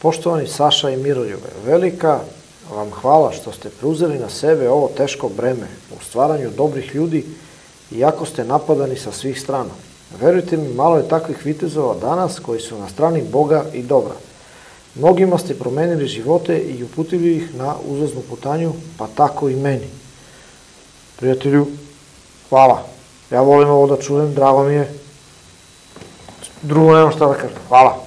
Poštovani Saša i Miroljube, velika vam hvala što ste preuzeli na sebe ovo teško breme u stvaranju dobrih ljudi, iako ste napadani sa svih strana. Verujte mi, malo je takvih vitezova danas koji su na strani Boga i dobra. Mnogima ste promenili živote i uputili ih na uzlaznu putanju, pa tako i meni. Prijatelju, hvala. Ja volim ovo da čujem, drago mi je. Drugo nemam šta da kažem. Hvala.